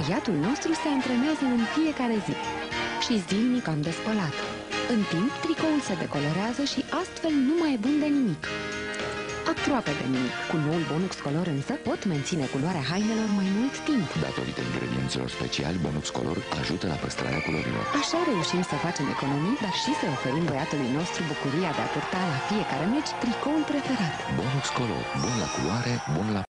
băiatul nostru se antrenează în fiecare zi și zilnic am de spălat. În timp, tricoul se decolorează și astfel nu mai e bun de nimic. Aproape de nimic. Cu noul Bonux Color însă pot menține culoarea hainelor mai mult timp. Datorită ingredienților speciali, Bonux Color ajută la păstrarea culorilor. Așa reușim să facem economii, dar și să oferim băiatului nostru bucuria de a purta la fiecare meci tricoul preferat. Bonux Color, bun la culoare, bun la